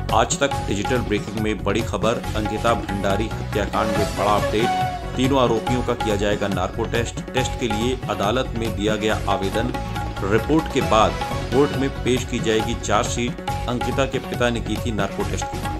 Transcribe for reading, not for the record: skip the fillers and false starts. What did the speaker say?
आज तक digital breaking में बड़ी खबर, अंकिता भंडारी हत्याकांड में बड़ा अपडेट। तीनों आरोपियों का किया जाएगा नार्को टेस्ट के लिए अदालत में दिया गया आवेदन। रिपोर्ट के बाद कोर्ट में पेश की जाएगी चार्जशीट। अंकिता के पिता ने की थी नार्को टेस्ट की